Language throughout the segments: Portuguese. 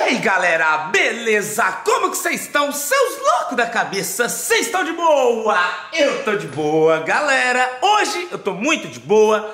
aí galera, beleza? Como que vocês estão? Seus loucos da cabeça, vocês estão de boa? Eu tô de boa, galera. Hoje eu tô muito de boa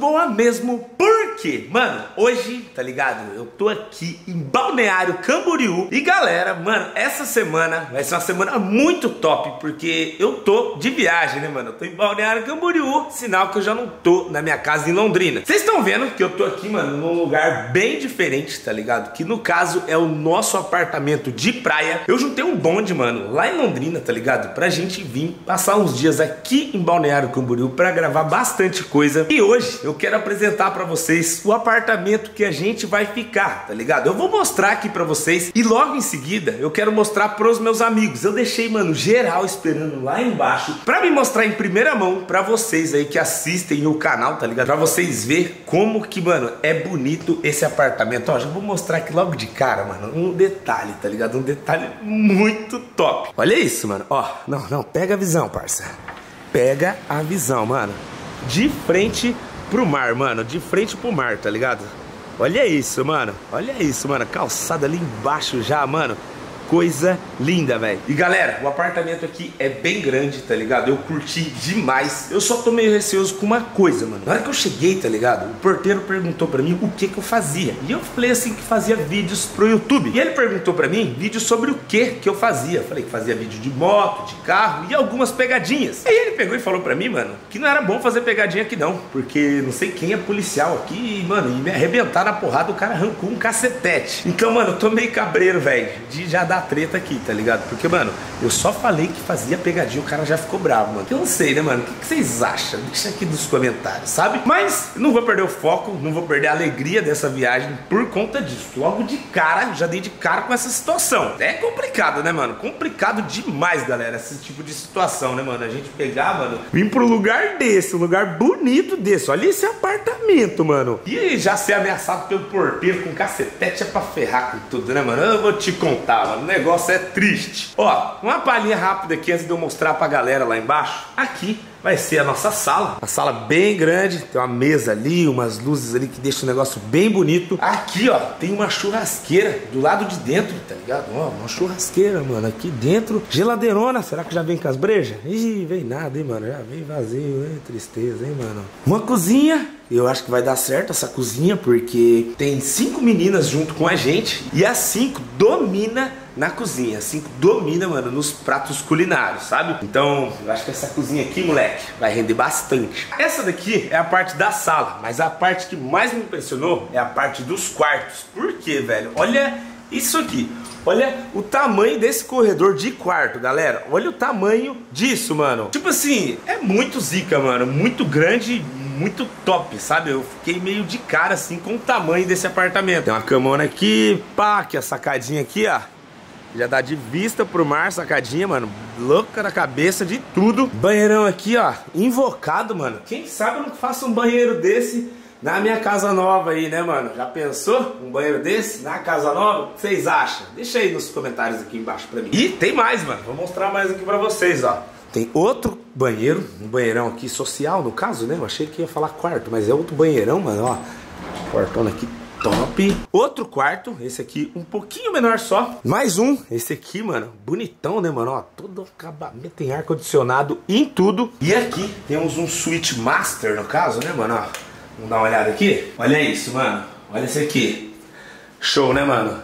mesmo. Por quê? Mano, hoje, tá ligado? Eu tô aqui em Balneário Camboriú. E galera, mano, essa semana vai ser uma semana muito top, porque eu tô de viagem, né, mano? Eu tô em Balneário Camboriú, sinal que eu já não tô na minha casa em Londrina. Vocês estão vendo que eu tô aqui, mano, num lugar bem diferente, tá ligado? Que no caso é o nosso apartamento de praia. Eu juntei um bonde, mano, lá em Londrina, tá ligado? Pra gente vir passar uns dias aqui em Balneário Camboriú pra gravar bastante coisa. E hoje eu quero apresentar pra vocês o apartamento que a gente vai ficar, tá ligado? Eu vou mostrar aqui pra vocês e logo em seguida eu quero mostrar pros meus amigos. Eu deixei, mano, geral esperando lá embaixo pra me mostrar em primeira mão pra vocês aí que assistem o canal, tá ligado? Pra vocês verem como que, mano, é bonito esse apartamento. Ó, já vou mostrar aqui logo de cara, mano, um detalhe, tá ligado? Um detalhe muito top. Olha isso, mano. Ó, não, pega a visão, parça. Pega a visão, mano. De frente pro mar, mano. De frente pro mar, tá ligado? Olha isso, mano. Olha isso, mano. Calçada ali embaixo já, mano. Coisa linda, velho. E galera, o apartamento aqui é bem grande, tá ligado? Eu curti demais. Eu só tô meio receoso com uma coisa, mano. Na hora que eu cheguei, tá ligado? O porteiro perguntou pra mim o que que eu fazia. E eu falei assim que fazia vídeos pro YouTube. E ele perguntou pra mim vídeos sobre o que eu fazia. Eu falei que fazia vídeo de moto, de carro e algumas pegadinhas. Aí ele pegou e falou pra mim, mano, que não era bom fazer pegadinha aqui não. Porque não sei quem é policial aqui e, mano, e me arrebentar na porrada, o cara arrancou um cacetete. Então, mano, eu tô meio cabreiro, velho, de já dar treta aqui, tá ligado? Porque, mano, eu só falei que fazia pegadinha, o cara já ficou bravo, mano. Eu não sei, né, mano? O que vocês acham? Deixa aqui nos comentários, sabe? Mas não vou perder o foco, não vou perder a alegria dessa viagem por conta disso. Logo de cara, já dei de cara com essa situação. É complicado, né, mano? Complicado demais, galera, esse tipo de situação, né, mano? A gente pegar, mano, vir pro lugar desse, um lugar bonito desse. Olha esse apartamento, mano. E já ser ameaçado pelo porteiro com cacetete é pra ferrar com tudo, né, mano? Eu vou te contar, mano. O negócio é triste. Ó, uma palhinha rápida aqui antes de eu mostrar pra galera lá embaixo. Aqui vai ser a nossa sala. Uma sala bem grande. Tem uma mesa ali, umas luzes ali que deixam o negócio bem bonito. Aqui, ó, tem uma churrasqueira do lado de dentro, tá ligado? Ó, uma churrasqueira, mano, aqui dentro. Geladeirona. Será que já vem com as brejas? Ih, vem nada, hein, mano? Já vem vazio, hein? Tristeza, hein, mano? Uma cozinha. Eu acho que vai dar certo essa cozinha, porque tem 5 meninas junto com a gente. E as 5 domina na cozinha, 5 domina, mano, nos pratos culinários, sabe? Então, eu acho que essa cozinha aqui, moleque, vai render bastante. Essa daqui é a parte da sala, mas a parte que mais me impressionou é a parte dos quartos. Por quê, velho? Olha isso aqui. Olha o tamanho desse corredor de quarto, galera. Olha o tamanho disso, mano. Tipo assim, é muito zica, mano. Muito grande, muito top, sabe? Eu fiquei meio de cara, assim, com o tamanho desse apartamento. Tem uma camona aqui, pá, que a sacadinha aqui, ó. Já dá de vista pro mar, sacadinha, mano. Louca da cabeça de tudo. Banheirão aqui, ó, invocado, mano. Quem sabe eu não faço um banheiro desse na minha casa nova aí, né, mano? Já pensou? Um banheiro desse na casa nova? O que vocês acham? Deixa aí nos comentários aqui embaixo pra mim. E tem mais, mano. Vou mostrar mais aqui pra vocês, ó. Tem outro banheiro, um banheirão aqui social, no caso, né? Eu achei que ia falar quarto, mas é outro banheirão, mano, ó. Quartona aqui. Top. Outro quarto, esse aqui um pouquinho menor só. Mais um, esse aqui, mano, bonitão, né, mano? Ó, todo acabamento, tem ar-condicionado em tudo. E aqui temos um suíte master, no caso, né, mano? Ó, vamos dar uma olhada aqui. Olha isso, mano. Olha esse aqui. Show, né, mano?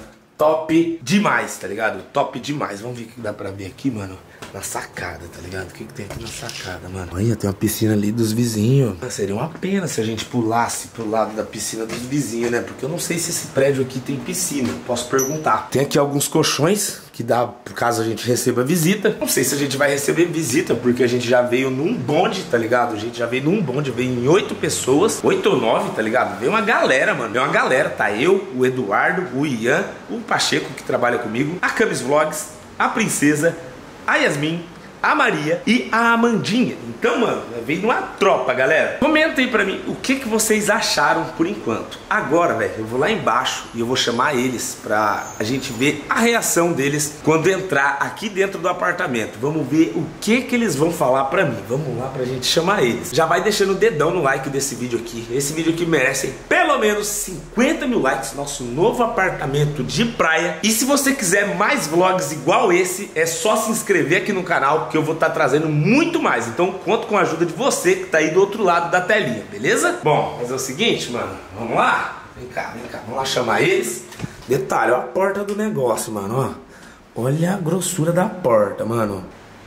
Top demais, tá ligado? Top demais. Vamos ver o que dá pra ver aqui, mano. Na sacada, tá ligado? O que tem aqui na sacada, mano? Olha, tem uma piscina ali dos vizinhos. Seria uma pena se a gente pulasse pro lado da piscina dos vizinhos, né? Porque eu não sei se esse prédio aqui tem piscina. Posso perguntar. Tem aqui alguns colchões que dá por caso a gente receba visita. Não sei se a gente vai receber visita, porque a gente já veio num bonde, tá ligado? A gente já veio num bonde, veio em 8 pessoas, 8 ou 9, tá ligado? Veio uma galera, mano. Veio uma galera, tá? Eu, o Eduardo, o Ian, o Pacheco, que trabalha comigo, a Camis Vlogs, a Princesa, a Yasmin, a Maria e a Amandinha. Então, mano, veio numa tropa, galera. Comenta aí pra mim o que vocês acharam por enquanto. Agora, velho, eu vou lá embaixo e eu vou chamar eles pra a gente ver a reação deles quando entrar aqui dentro do apartamento. Vamos ver o que eles vão falar pra mim. Vamos lá pra gente chamar eles. Já vai deixando o dedão no like desse vídeo aqui. Esse vídeo aqui merece pelo pelo menos 50 mil likes, nosso novo apartamento de praia. E se você quiser mais vlogs igual esse, é só se inscrever aqui no canal, porque eu vou estar trazendo muito mais. Então conto com a ajuda de você que tá aí do outro lado da telinha, beleza? Bom, mas é o seguinte, mano, vamos lá? Vem cá, vamos lá chamar eles. Detalhe, ó a porta do negócio, mano, ó. Olha a grossura da porta, mano.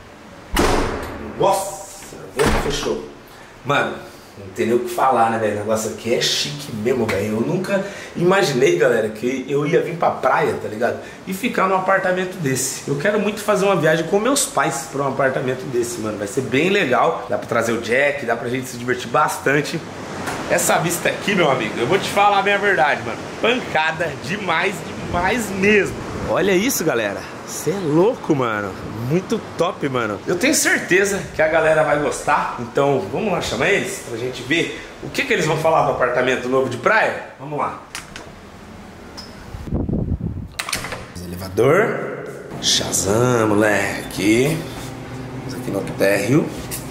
Nossa, fechou. Mano, não tem nem o que falar, né, velho? O negócio aqui é chique mesmo, velho. Eu nunca imaginei, galera, que eu ia vir pra praia, tá ligado? E ficar num apartamento desse. Eu quero muito fazer uma viagem com meus pais pra um apartamento desse, mano. Vai ser bem legal. Dá pra trazer o Jack, dá pra gente se divertir bastante. Essa vista aqui, meu amigo, eu vou te falar a minha verdade, mano. Pancada demais, demais mesmo. Olha isso, galera. Você é louco, mano. Muito top, mano. Eu tenho certeza que a galera vai gostar. Então, vamos lá chamar eles pra gente ver o que eles vão falar do apartamento novo de praia. Vamos lá. Elevador. Shazam, moleque. Isso aqui no térreo.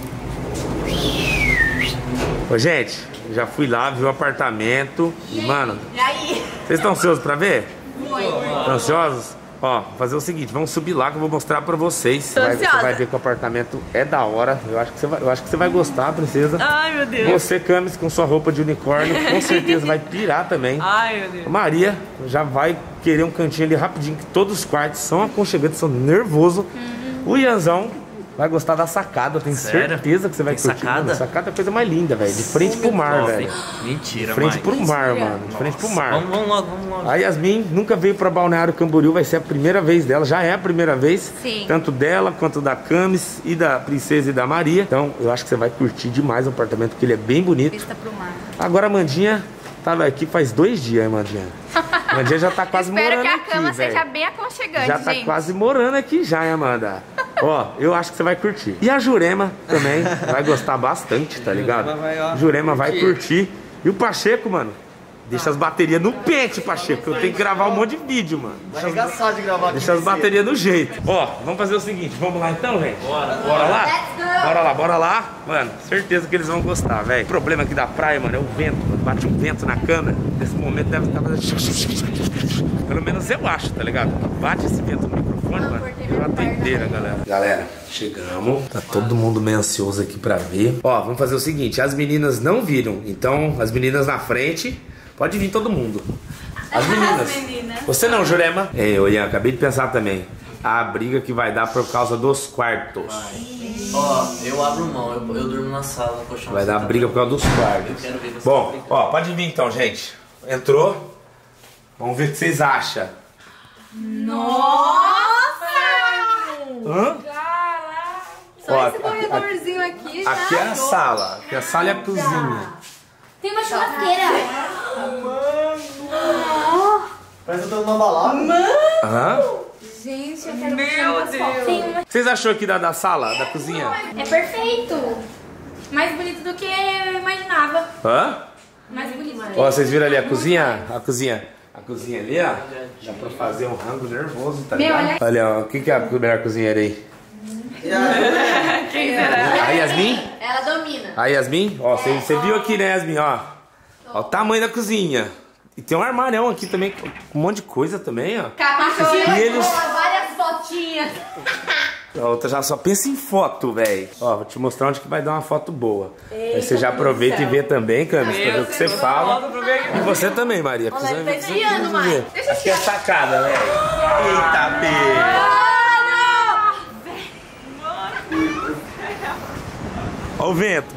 Ô, gente, já fui lá, vi o apartamento. E, mano, e aí? Vocês estão ansiosos pra ver? Muito. Estão ansiosos? Ó, fazer o seguinte, vamos subir lá que eu vou mostrar pra vocês. Você vai ver que o apartamento é da hora. Eu acho que você vai gostar, princesa. Ai, meu Deus. Você, Camis, com sua roupa de unicórnio, com certeza vai pirar também. Ai, meu Deus. Maria já vai querer um cantinho ali rapidinho, que todos os quartos são aconchegantes, são nervosos. O Ianzão vai gostar da sacada, eu tenho certeza que você vai curtir. Sacada? Sacada é a coisa mais linda, velho. De frente pro mar, velho. Mentira, De frente Mike. pro mar, mano. De frente pro mar. Vamos logo. A Yasmin nunca veio pra Balneário Camboriú, vai ser a primeira vez dela, já é a primeira vez. Sim. Tanto dela quanto da Camis e da Princesa e da Maria. Então eu acho que você vai curtir demais o apartamento, porque ele é bem bonito. Vista pro mar. Agora a Mandinha tava aqui faz 2 dias, hein, Mandinha? Mandinha já tá quase morando aqui. Espero que a cama véio. seja bem aconchegante, Já tá gente. quase morando aqui já, hein, Amanda? Ó, eu acho que você vai curtir. E a Jurema também vai gostar bastante, tá ligado? Jurema vai curtir. E o Pacheco, mano, deixa as baterias no pente, Pacheco. Eu tenho que gravar um monte de vídeo, mano. Deixa as baterias no jeito. Ó, vamos fazer o seguinte, vamos lá então, gente? Bora lá? Bora lá. Mano, certeza que eles vão gostar, velho. O problema aqui da praia, mano, é o vento. Mano. Bate um vento na câmera. Nesse momento deve estar fazendo... Pelo menos eu acho, tá ligado? Bate esse vento no microfone, mano. Eu tô inteira, galera. Galera, chegamos. Tá todo mundo meio ansioso aqui pra ver. Ó, vamos fazer o seguinte. As meninas não viram. Então, as meninas na frente... Pode vir todo mundo. As meninas. Você não, Jurema? Eu, Ian, acabei de pensar também. A briga que vai dar por causa dos quartos. Ó, eu abro mão, eu durmo na sala, colchão. Vai dar briga por causa dos quartos. Eu quero ver você. Bom, ó, pode vir então, gente. Entrou. Vamos ver o que vocês acham. Nossa! Hã? Só Ó, esse corredorzinho aqui já. Aqui é a sala. Aqui a sala é a cozinha. Tem uma churrasqueira. Parece que eu tô numa balada. Hã? Gente, eu quero Meu Deus. Tem uma... O que vocês achou aqui da sala, da cozinha? É perfeito. Mais bonito do que eu imaginava. Hã? Mais bonito. Ó, vocês viram ali a cozinha? A cozinha ali, ó. Dá pra fazer um rango nervoso, tá ligado? Olha, ó, quem que é a melhor cozinheira aí? Quem será? A Yasmin? Ela domina. A Yasmin? Ó, você viu aqui, né, Yasmin? Ó o tamanho da cozinha. E tem um armário aqui também, com um monte de coisa também, ó. Caprichou E eles... várias fotinhas. A outra já só pensa em foto, velho. Ó, vou te mostrar onde que vai dar uma foto boa. Aí você já aproveita e vê também, Camis, pra ver o que você fala. E você também, Maria. Tá esfriando, mãe. Aqui é a sacada, velho. Eita, B! Ó o vento.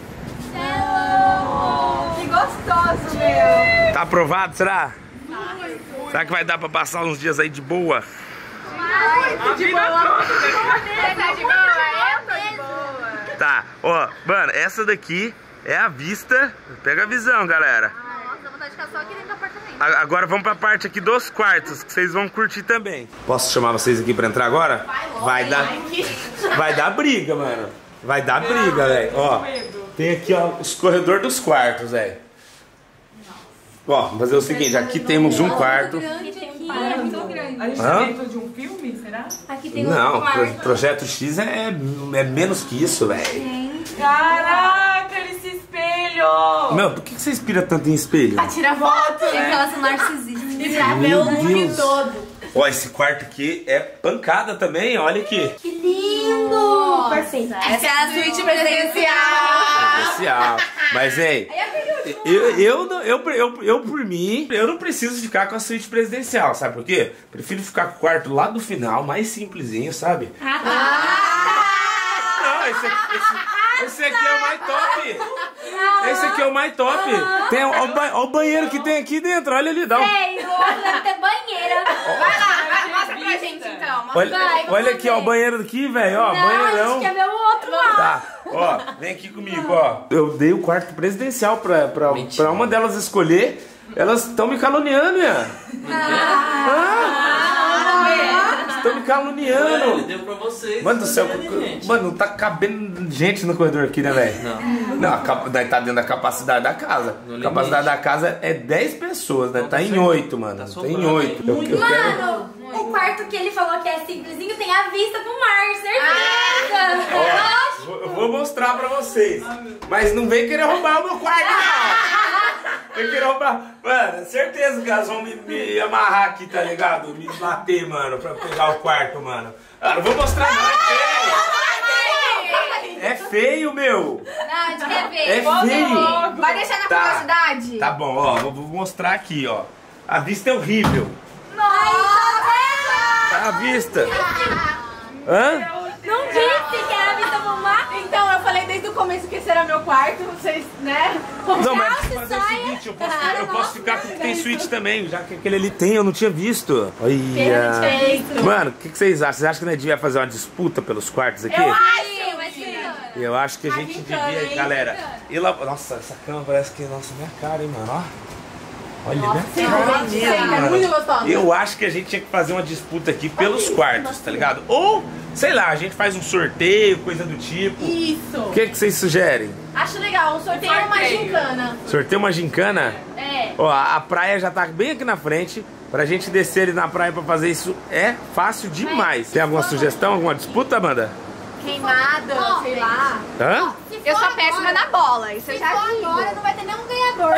Que gostoso, meu. Tá aprovado, será? Será que vai dar pra passar uns dias aí de boa? Muito de boa. Você tá de boa? Eu tô de boa. Tá, ó, mano, essa daqui é a vista. Pega a visão, galera. Nossa, dá vontade de ficar só aqui dentro do apartamento. Agora vamos pra parte aqui dos quartos, que vocês vão curtir também. Posso chamar vocês aqui pra entrar agora? Vai dar briga, mano. Vai dar briga, velho. Ó, tem aqui, ó, os corredores dos quartos, velho. Ó, vamos fazer o seguinte, aqui temos um quarto. É muito grande. A gente tá dentro de um filme, será? Aqui tem Não, um quarto. Projeto X é menos que isso, velho. Caraca, ele se espelha. espelho! Meu, por que você inspira tanto em espelho? Pra tirar foto, Tem né? aquelas narcisistas. E pra ver o look Deus. todo. Ó, esse quarto aqui é pancada também, olha aqui. Que lindo! Perfeito. Essa é a suíte presidencial. Especial. Mas, hein, eu por mim, eu não preciso ficar com a suíte presidencial, sabe por quê? Prefiro ficar com o quarto lá do final, mais simplesinho, sabe? Não, esse aqui é o mais top. Esse aqui é o mais top. Tem, ó, o banheiro que tem aqui dentro, olha ali, dá um... Ei, o outro deve ter banheira. Vai lá, mostra pra gente então. Olha aqui, ó, o banheiro aqui, velho, ó, Não, a banheirão. gente quer ver o outro lá. Tá, ó, vem aqui comigo, ó. Eu dei o quarto presidencial pra uma delas escolher. Elas estão me caluniando, Ian. Estão me caluniando. Ele deu pra vocês. Mano do céu, gente. mano, não tá cabendo gente no corredor aqui, né, velho? Não, tá dentro da capacidade da casa. A capacidade da casa é 10 pessoas, né? Tá em 8, mano. Tá em 8. Eu quero... Mano, o quarto que ele falou que é simplesinho tem a vista pro mar, certeza. Ó, eu vou mostrar pra vocês. Mas não vem querer roubar o meu quarto, não. Vem querer roubar. Mano, certeza que elas vão me amarrar aqui, tá ligado? Me bater, mano, pra pegar o quarto, mano. Ah, não vou mostrar, não. É feio, meu. Não, a gente quer ver. É feio. Vai deixar na Tá. curiosidade? Tá bom, ó, vou mostrar aqui, ó. A vista é horrível. Tá a vista. Hã? Não disse que era a vista pro mar? Então, eu falei desde o começo que esse era meu quarto, vocês, né? Não, mas Calça e fazer o saia. seguinte, eu posso ficar com o que tem suíte também, já que aquele ali tem, eu não tinha visto. Olha. Perfeito. Mano, o que vocês acham? Vocês acham que a gente devia fazer uma disputa pelos quartos aqui? Eu acho que a gente devia, galera. Nossa, essa cama parece que, nossa, minha cara, hein, mano, ó. Olha, minha cara mesmo, É mano. muito gostosa. Eu acho que a gente tinha que fazer uma disputa aqui pelos quartos, tá ligado? Ou, sei lá, a gente faz um sorteio, coisa do tipo. Isso. O que vocês sugerem? Acho legal, um sorteio é uma gincana. Sorteio uma gincana? É. Ó, a praia já tá bem aqui na frente. Pra gente descer ali na praia pra fazer isso é fácil demais. Tem alguma sugestão, alguma disputa, Amanda? Queimada, sei lá. Hã? Eu sou péssima na bola, isso eu Se já for digo. agora, não vai ter nenhum ganhador.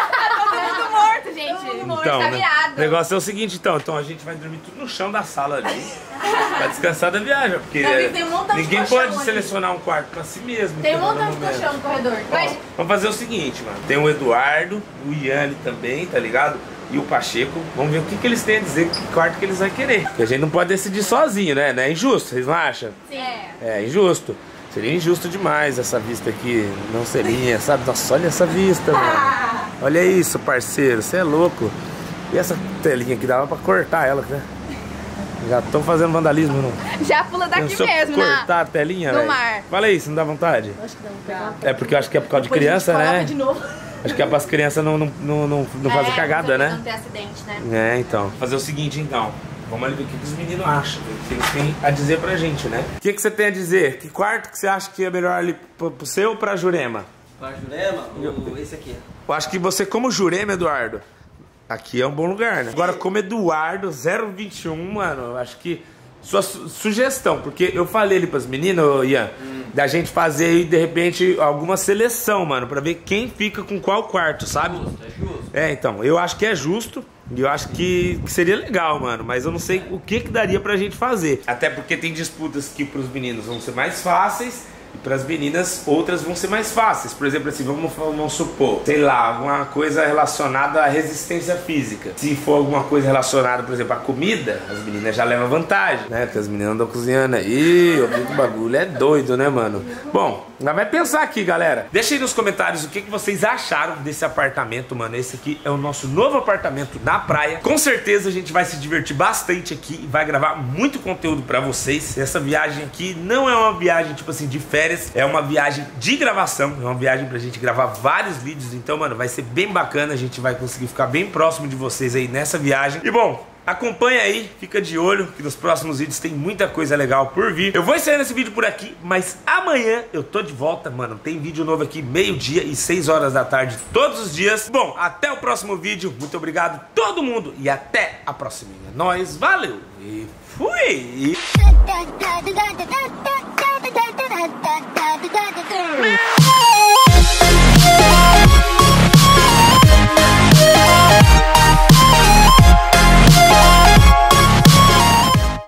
Todo mundo morto, gente. Então, tá né? virado. O negócio é o seguinte, então a gente vai dormir tudo no chão da sala ali. Pra descansar da viagem, porque Tem um montão de ninguém colchão pode ali. selecionar um quarto pra si mesmo. Tem um entendeu? montão No de momento. colchão no corredor. Ó, vamos fazer o seguinte, mano. Tem o Eduardo, o Ian ali também, tá ligado? E o Pacheco. Vamos ver o que eles têm a dizer, que quarto que eles vão querer. Porque a gente não pode decidir sozinho, né? Não é injusto, vocês não acham? Sim. É injusto. Seria injusto demais essa vista aqui. Não seria, sabe? Nossa, olha essa vista, mano. Olha isso, parceiro. Você é louco. E essa telinha aqui, dava pra cortar ela, né? Já estão fazendo vandalismo, não? Já pula daqui Pensou mesmo, cortar a telinha, no velho? mar. Fala aí, se não dá vontade? Acho que não. É porque eu acho que é por causa de criança, né? De novo. Acho que é para as crianças não fazer cagada, né? Não ter acidente, né? É, então. Fazer o seguinte, então. Vamos ali ver o que os meninos acham, o que eles têm a dizer pra gente, né? O que você tem a dizer? Que quarto que você acha que é melhor ali pro seu ou pra Jurema? Pra Jurema, esse aqui. Eu acho que você, como Jurema, Eduardo, aqui é um bom lugar, né? Agora, como Eduardo 021, mano, eu acho que sua sugestão, porque eu falei ali pras meninas, Ian, da gente fazer aí, de repente, alguma seleção, mano, pra ver quem fica com qual quarto, sabe? É justo. É, então, eu acho que é justo. E eu acho que seria legal, mano. Mas eu não sei o que daria pra gente fazer. Até porque tem disputas que pros meninos vão ser mais fáceis e pras meninas outras vão ser mais fáceis. Por exemplo, assim, vamos supor, sei lá, alguma coisa relacionada à resistência física. Se for alguma coisa relacionada, por exemplo, à comida, as meninas já levam vantagem, né? Porque as meninas andam cozinhando aí. Eu vi que o bagulho é doido, né, mano? Bom, ainda vai pensar aqui, galera. Deixa aí nos comentários o que vocês acharam desse apartamento, mano. Esse aqui é o nosso novo apartamento na praia. Com certeza a gente vai se divertir bastante aqui e vai gravar muito conteúdo pra vocês. Essa viagem aqui não é uma viagem, tipo assim, de férias. É uma viagem de gravação. É uma viagem pra gente gravar vários vídeos. Então, mano, vai ser bem bacana. A gente vai conseguir ficar bem próximo de vocês aí nessa viagem. E, bom, acompanha aí, fica de olho que nos próximos vídeos tem muita coisa legal por vir. Eu vou encerrar esse vídeo por aqui, mas amanhã eu tô de volta, mano. Tem vídeo novo aqui, meio-dia e 6 horas da tarde, todos os dias. Bom, até o próximo vídeo. Muito obrigado todo mundo e até a próxima. Nós, valeu e fui! Da da da da da da da da da da da da da da.